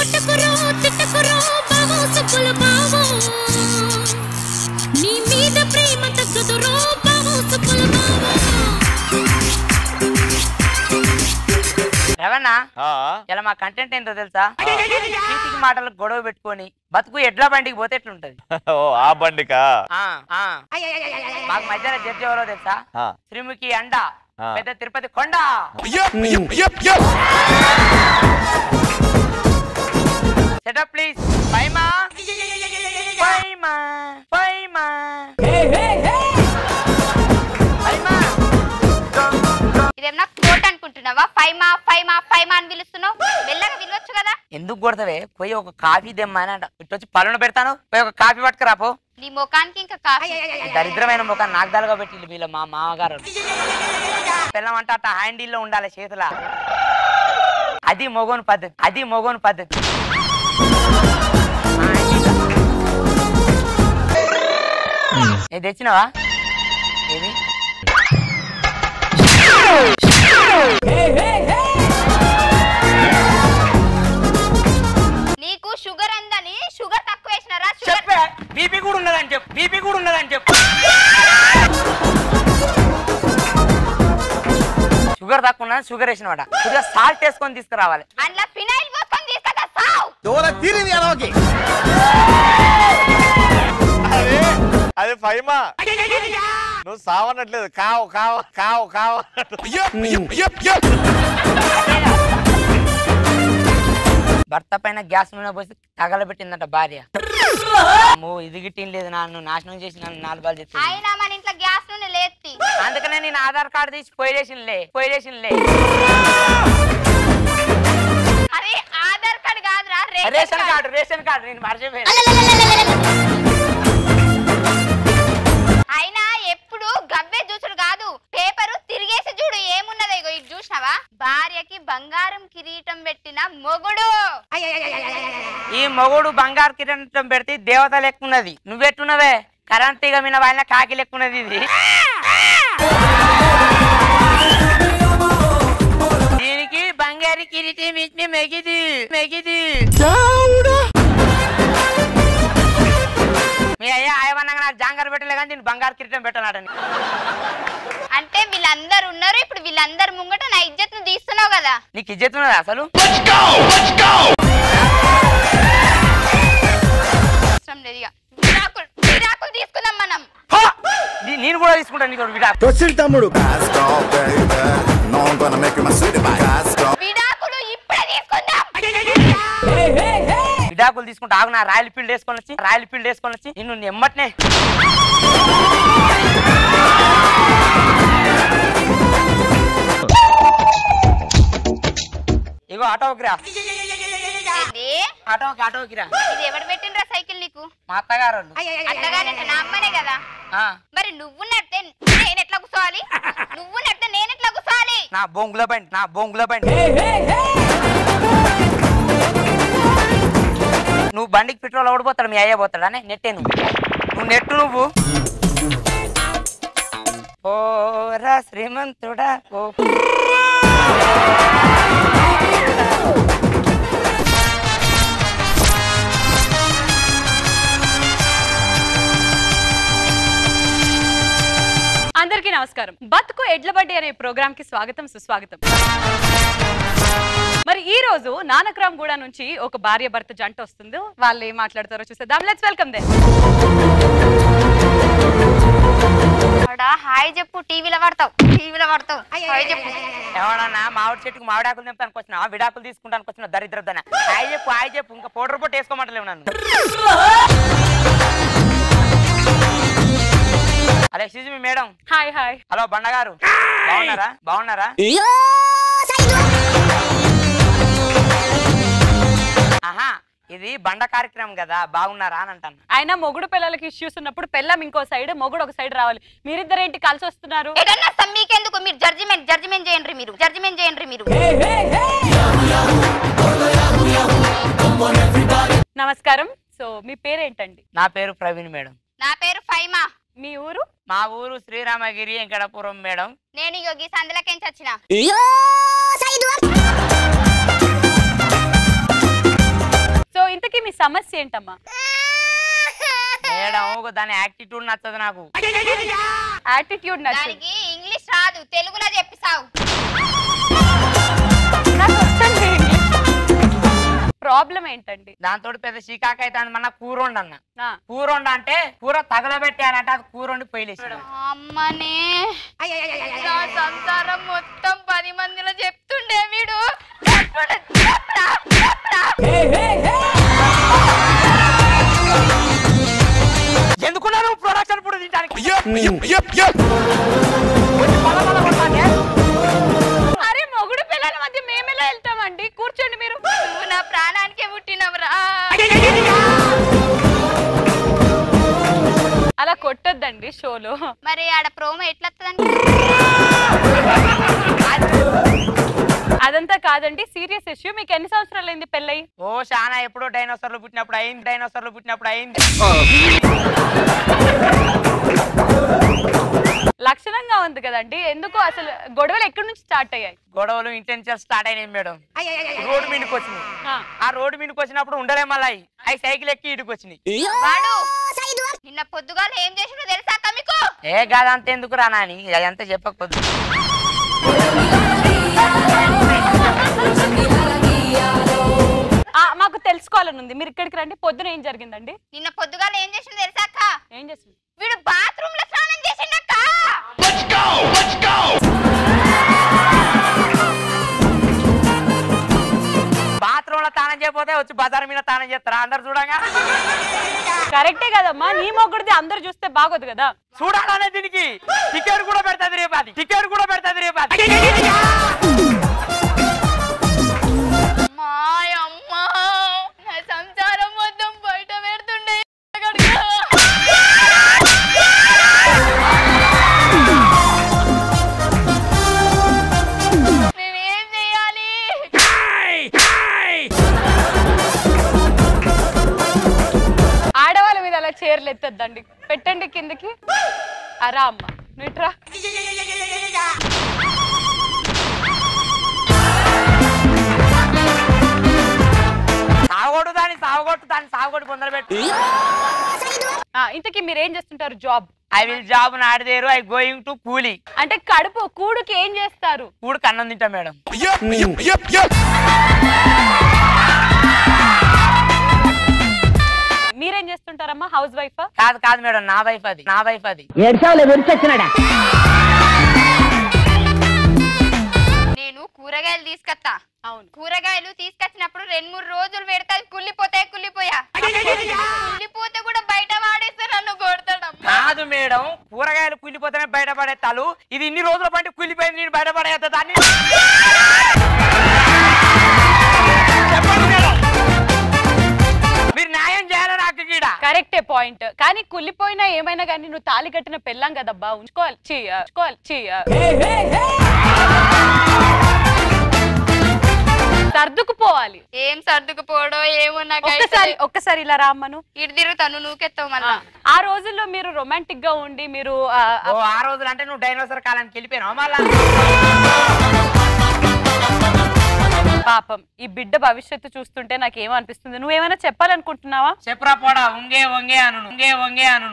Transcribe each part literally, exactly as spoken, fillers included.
కొట్టుకురో తిట్టుకురో బావో సుబ్బుల బావో నీ మీద ప్రేమ తగ్గదురో బావో సుబ్బుల బావో రవణ ఇలా మా కంటెంట్ ఏంటో తెలుసా? చీటికి మాటలకు గొడవ పెట్టుకొని బతుకు ఎడ్ల బండికి పోతే ఎట్లుంటది? ఓ ఆ బండికా? మాకు మధ్యలో జడ్జి ఎవరో తెలుసా? శ్రీముఖి అండ పెద్ద తిరుపతి కొండ. Setup please. ఫైమా ఫైమా ఫైమా ఫైమా. ఇదేమన్నా కోట్ అనుకుంటున్నావా? ఫైమా ఫైమా ఫైమా అని పిలుస్తున్నావు, మెల్లగా పిలవచ్చు కదా. ఎందుకు కొడతావే? పోయి ఒక కాఫీ తెమ్మనంట. ఇటు వచ్చి పళ్ళను పెడతాను, పోయి ఒక కాఫీ పట్టుకురాపో. నీ ముఖానికి ఇంకా కాఫీ. దరిద్రమైన ముఖాన్ని నాగదాలుగా పెట్టి వీళ్ళ మా మామగారు పిల్లమంట అట్ట హ్యాండిల్లో ఉండాలి చేతుల. అది మొగోని పద్ధతి, అది మొగోని పద్ధతి. నేను తెచ్చినవా? ఏది నీకు షుగర్ అందని షుగర్ తక్కువ వేసినారా? చెప్పే బీపీ కూడా ఉన్నదని చెప్పు, బీపీ కూడా ఉన్నదని చెప్పు. షుగర్ తక్కువ ఉన్నదని షుగర్ వేసినవాడ. కొద్దిగా సాల్ట్ వేసుకొని తీసుకురావాలి. అందులో ఫినైల్ పోసుకొని తీసుకొస్తా సావ్. అది ఫైమా. నువ్వు సావనట్లేదు, కావు కావు కావు కావు. భర్త పైన గ్యాస్ నూనె పోసి తగలబెట్టిందట భార్య. ఇది గిట్టిన లేదు, నన్ను నాశనం చేసి నన్ను నాలుగు బాలు చేసి. అయినా మన ఇంట్లో గ్యాస్ నూనె లేత్తి. అందుకనే నేను ఆధార్ కార్డు తీసి పోయేసిన్లే పోయేసిన్లే. అరే ఆధార్ కార్డు కాదురా, రేషన్ కార్డు రేషన్ కార్డు నేను మర్చిపోయాను. అయినా ఎప్పుడు గవ్వే చూసుడు కాదు, పేపరు తిరిగేసి చూడు ఏమున్నదో. ఇగో ఇది చూసినావా? భార్యకి బంగారం కిరీటం పెట్టిన మొగుడు. ఈ మొగుడు బంగారు కిరీటం పెడితే దేవత లెక్కున్నది. నువ్వెట్టున్నవే కరెంట్ తీగ మీద వాళ్ళ కాకి లెక్కున్నది. ఇది దీనికి బంగారు కిరీటం ఇచ్చి మెగిది మెగిది. మీ అయ్యా ఆయవన్నాక నాకు జాంగారు పెట్టలే కానీ నేను బంగారు కిరీటం పెట్టనాడని. అంటే వీళ్ళందరూ ఉన్నారు, ఇప్పుడు వీళ్ళందరు ముంగట నా ఇజ్జత్ ను తీస్తున్నావు కదా. నీకు ఇజ్జత్ ఉన్నదా అసలు? తీసుకుందాం మనం. నేను కూడా తీసుకుంటాను నీకు విడాకులు. విడాకులు ఇప్పుడే తీసుకుందాం. విడాకులు తీసుకుంటా ఆగు. నా రాయల్ ఫీల్డ్ వేసుకొని వచ్చి రాయల్ ఫీల్డ్ వేసుకొని వచ్చి నిన్ను నెమ్మట్నే. ఇగో ఆటోకిరా, ఆటోకి ఆటోకిరా. ఇది ఎవరు పెట్టినరా సైకిల్ నీకు? మా అత్తగారు. అత్తగారంటే నా అమ్మనే కదా. మరి నువ్వు నడితే నేను ఎట్లా కూర్చోవాలి? నువ్వు నడితే నేను ఎట్లా కూర్చోవాలి? నా బొంగుల బండి నా బొంగుల బండి. నువ్వు బండికి పెట్రోల్ ఓడిపోతాడు, మీ అయ్య పోతాడు అని నెట్టే. నువ్వు నువ్వు నెట్టు నువ్వు. ఓరా శ్రీమంతుడా ఓ. అందరికీ నమస్కారం. బతుకు ఎడ్ల బండి అనే ప్రోగ్రామ్ కి స్వాగతం సుస్వాగతం. మరి ఈ రోజు నానక్రామ్ గూడ నుంచి ఒక భార్య భర్త జంట వస్తుంది. వాళ్ళు ఏం మాట్లాడతారో చూసేద్దాం. Let's welcome them. హాయ్ చెప్పు, టీవీలో పడతావు టీవీలో పడతావు హాయ్ చెప్పు. ఎవడన్నా మామిడి చెట్టుకు మామిడాకులు తెంపుతానికి వచ్చిన, విడాకులు తీసుకుంటానికి వచ్చిన దరిద్రదన. హాయ్ చెప్పు హాయ్ చెప్పు. ఇంకా పౌడర్ పొట్టు వేసుకోమంటలేవు నన్ను. Hello excuse me madam. Hi hi. Hello బండగారు, బాగున్నారా? బాగున్నారా? ఆహా, ఇది బండ కార్యక్రమం కదా, బాగున్నారా అని అంటాను. ఆయన మొగుడు పిల్లలకి ఇష్యూస్ ఉన్నప్పుడు పెళ్ళం ఇంకో సైడ్, మొగుడు ఒక సైడ్ రావాలి. మీరిద్దరేంటి కలిసి వస్తున్నారు? మీకెందుకు? మీరు జడ్జిమెంట్ జడ్జిమెంట్ చేయండి, మీరు జడ్జిమెంట్ చేయండి మీరు. నమస్కారం. సో మీ పేరేంటండి? నా పేరు ప్రవీణ్ మేడం. నా పేరు ఫైమా. మీ ఊరు? మా ఊరు శ్రీరామగిరి వెంకటపురం మేడం. నేను యోగి సందలకెంచి వచ్చిన. సమస్య ఏంటమ్మా? మేడం దాని యాటిట్యూడ్ నచ్చదు నాకు. యాటిట్యూడ్ నచ్చదు. దానికి ఇంగ్లీష్ రాదు, తెలుగులో చెప్పిసావు. నాకు వస్తుంది ఇంగ్లీష్. ప్రాబ్లం ఏంటండి? దాంతో పెద్ద షికాక్ అయితే మన కూర వండన్న. ఆ, కూర వండ అంటే కూర తగలబెట్టానంటే అది కూర వండి పొయ్యిలేసి. అమ్మనే నా సంసారం మొత్తం పది మందిలో చెప్తుండే వీడు. ఎందుకున్నాను ప్రొడక్షన్ ఇప్పుడు తినడానికి? అరే మొగుడు పిల్లల మధ్య మేమెలా వెళ్తామండి? కూర్చోండి మీరు. నువ్వు నా ప్రాణానికే పుట్టినవరా. అలా కొట్టొద్దండి షోలో. మరి ఆడ ప్రోమో ఎట్లా వస్తుందండి? అదంతా కాదండి, సీరియస్ ఇష్యూ. మీకు ఎన్ని సంవత్సరాలు అయింది పెళ్ళై? ఓ చాలా ఎప్పుడో డైనోసార్లు పుట్టినప్పుడు అయింది, డైనోసార్లు పుట్టినప్పుడు అయింది. లక్షణంగా ఉంది కదండి, ఎందుకు అసలు గొడవలు ఎక్కడి నుంచి స్టార్ట్ అయ్యాయి? గొడవలు ఇంటెన్షన్ స్టార్ట్ అయినాయి మేడం. రోడ్డు మీదకి వచ్చినాయి. ఆ, ఆ రోడ్డు మీదకి వచ్చినప్పుడు ఉండలే మళ్ళీ అవి సైకిల్ ఎక్కి ఇటుకు వచ్చినాయి. వాడు నిన్న పొద్దుగాల ఏం చేసినో తెలుసా మీకు? ఏ గాదంతా ఎందుకు రా నాని, అదంతా చెప్పకపోద్దు. ఆ, మాకు తెలుసుకోవాలని ఉంది. మీరు ఇక్కడికి రండి. పొద్దున ఏం జరిగిందండి? నిన్న పొద్దుగాల ఏం చేసినో తెలుసా అక్క? ఏం చేస్తుంది? వీడు బాత్రూమ్ లో స్నానం చేసిండక్క. బాత్రూమ్ లో తానం చేయకపోతే వచ్చి బజార్ మీద తానం చేస్తారా అందరు చూడగా? కరెక్టే కదమ్మా, నీ మొగ్గుడిది అందరు చూస్తే బాగోదు కదా. చూడాలనే దీనికి టికెట్ కూడా పెడతాది రేపు, అది టికెట్ కూడా పెడతాది రేపు. అది మాయమ్మ నా సంసారం మొత్తం బయట పెడుతుండే. నేనేం చెయ్యాలి? ఆడవాళ్ళ మీద అలా చీరలు ఎత్తద్దండి, పెట్టండి కిందకి. అరా అమ్మ నువ్వుట్రా. సాగొట్టు దాన్ని, సాగొట్టు దాన్ని, సాగొట్టు పొందలు పెట్టు. ఇంతకీ మీరు ఏం చేస్తుంటారు? Job? I will job not there, I going to కూలీ. అంటే కడుపు కూడుకి ఏం చేస్తారు? కూడుకు అన్నం తింటా మేడం. మీరేం చేస్తుంటారమ్మా? హౌస్ వైఫా? కాదు కాదు మేడం, నా వైఫ్ అది, నా వైఫ్ అది. నేను కూరగాయలు తీసుకొస్తా. అవును. కూరగాయలు తీసుకొచ్చినప్పుడు రెండు మూడు రోజులు పెడతాది, కుళ్ళిపోతాయి. కుళ్ళిపోయా కుళ్ళిపోతే కూడా బయట వాడేస్తే నన్ను కొడతాడమ్మా. కాదు మేడం, కూరగాయలు కుళ్ళిపోతేనే బయట పడేస్తాలు. ఇది ఇన్ని రోజుల పంట కుళ్ళిపోయింది, నేను బయట పడేస్తా దాన్ని. చెప్పండి మేడం, మీరు న్యాయం చేయాలి నాకు గీడ. కరెక్టే పాయింట్. కానీ కుళ్ళిపోయినా ఏమైనా కానీ నువ్వు తాళి కట్టిన పెళ్ళాం కదబ్బా, ఉంచుకోవాలి. చీ ఉంచుకోవాలి. చీ సర్దుకుపోవాలి. ఏం సర్దుకుపోవడో ఏమో నాకు. ఒక్కసారి ఒక్కసారి ఇలా రామ్మను. ఇటు తిరుగుతాను, నూకెత్తావు మళ్ళా. ఆ రోజుల్లో మీరు రొమాంటిక్ గా ఉండి మీరు ఓ ఆ రోజులు అంటే నువ్వు డైనోసార్ కాలానికి వెళ్ళిపోయినావు మళ్ళా. పాపం ఈ బిడ్డ భవిష్యత్తు చూస్తుంటే నాకు ఏమనిపిస్తుంది. నువ్వేమైనా చెప్పాలనుకుంటున్నావా? చెప్పురా పోడా, ఉంగే వంగే అను, ఉంగే వంగే అను.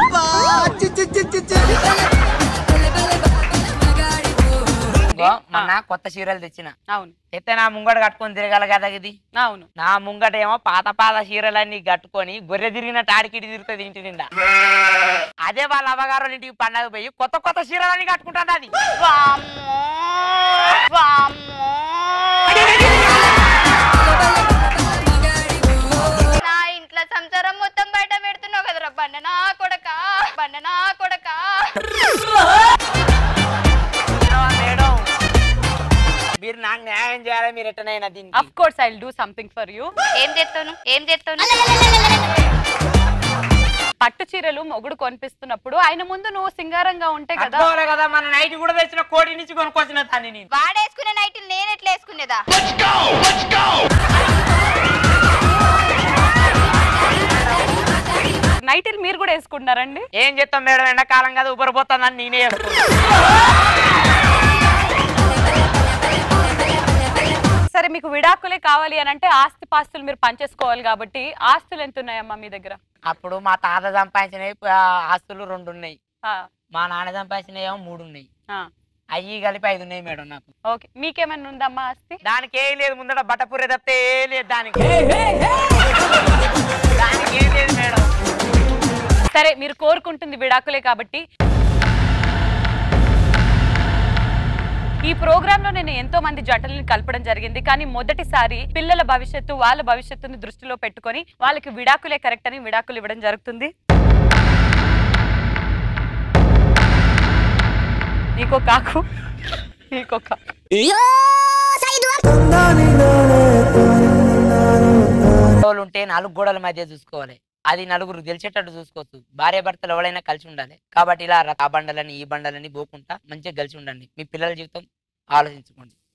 మొన్న కొత్త చీరలు తెచ్చిన. అవును. అయితే నా ముంగట కట్టుకొని తిరగాల కదా ఇది. అవును. నా ముంగట ఏమో పాత పాత చీరలన్నీ కట్టుకొని గొర్రె తిరిగినట్టు ఆడికిటి తిరుగుతుంది ఇంటి నిండా. అదే వాళ్ళ అవ్వగారు ఇంటికి పండగ పోయి కొత్త కొత్త చీరలన్నీ కట్టుకుంటాను. అది నా ఇంట్లో సంసారం మొత్తం బయట పెడుతున్నావు కదరా బండ నా కొడక, బండ నా కొడక. మేడం మీరు నాకు న్యాయం చేయాలి, మీరు ఎట్టనైనా దీనికి. Of course I will do something for you. ఏం చేస్తాను ఏం చేస్తాను పట్టు చీరలు మొగుడు కొనిపిస్తున్నప్పుడు ఆయన ముందు నువ్వు సింగారంగా ఉంటే కదా. కదా మన నైట్ కూడా తెచ్చిన కోటి నుంచి కొనుక్కొచ్చిన దాన్ని నేను. వాడేసుకునే నైట్ నేను ఎట్లా వేసుకునేదా? నైట్లు మీరు కూడా వేసుకుంటున్నారండి? ఏం చేస్తాం మేడం, ఎండాకాలం కదా ఉబ్బరిపోతుందని నేనే వేసుకున్నాను. సరే మీకు విడాకులే కావాలి అని అంటే ఆస్తి పాస్తులు మీరు పంచేసుకోవాలి కాబట్టి ఆస్తులు ఎంత ఉన్నాయమ్మా మీ దగ్గర? అప్పుడు మా తాత సంపాదించినవి ఆ, ఆస్తులు రెండు ఉన్నాయి, ఆ, మా నాన్న సంపాదించినవి ఏమో మూడు ఉన్నాయి, ఆ, అయ్యి కలిపి ఐదు ఉన్నాయి మేడం నాకు. ఓకే. మీకేమైనా ఉందమ్మా ఆస్తి? దానికి ఏం లేదు, ముందట బట్టపుర్రె తప్పితే ఏం లేదు దానికి. దానికి ఏం లేదు మేడం. సరే మీరు కోరుకుంటుంది విడాకులే కాబట్టి ఈ ప్రోగ్రామ్ లో నేను ఎంతో మంది జంటలను కలపడం జరిగింది, కానీ మొదటిసారి పిల్లల భవిష్యత్తు వాళ్ళ భవిష్యత్తుని దృష్టిలో పెట్టుకొని వాళ్ళకి విడాకులే కరెక్ట్ అని విడాకులు ఇవ్వడం జరుగుతుంది. నీకో కాకు, నీకో కాకు. గొడవలు ఉంటే నాలుగు గోడల మధ్య చూసుకోవాలి, అది నలుగురు తెలిసేటట్టు చూసుకోవచ్చు. భార్య భర్తలు ఎవరైనా కలిసి ఉండాలి. కాబట్టి ఇలా ఆ బండలని ఈ బండలని పోకుండా మంచిగా కలిసి ఉండండి. మీ పిల్లల జీవితం ఆలోచించుకోండి.